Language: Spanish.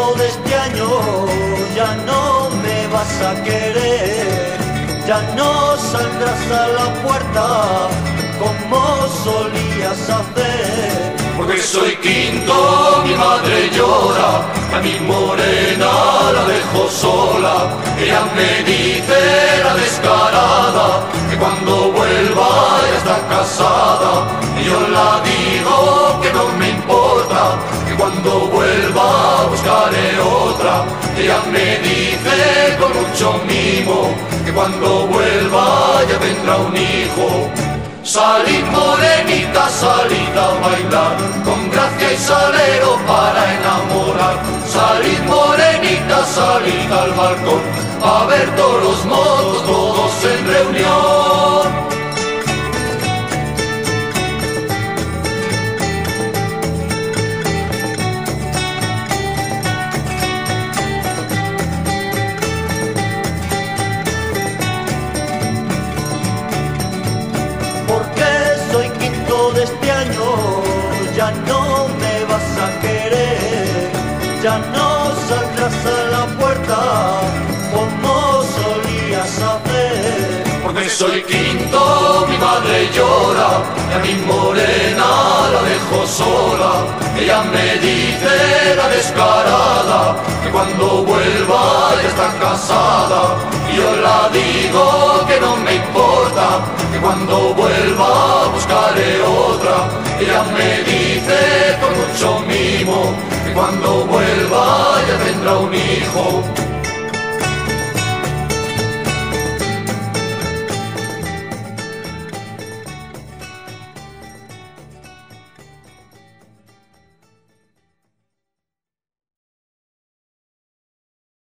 quinto de este año ya no me vas a querer, ya no saldrás a la puerta como solías hacer. Porque soy quinto, mi madre llora, a mi morena la dejo sola. Ella me dice, la descarada, que cuando vuelva ya está casada. Y yo la digo que no me importa, que cuando vuelva buscaré otra. Ella me dice con mucho mimo, que cuando vuelva ya vendrá un hijo. Salid morenita, salid a bailar, con gracia y salero para enamorar. Salid morenita, salid al balcón, a ver todos los mozos, todos en reunión. De este año ya no me vas a querer, ya no saldrás a la puerta como solías hacer. Porque soy quinto, mi madre llora, y a mi morena la dejo sola. Ella me dice, la descarada, que cuando vuelva ya está casada. Y yo la digo que no me importa, que cuando vuelva buscaré otra. Ella me dice con mucho mimo, que cuando vuelva ya tendrá un hijo.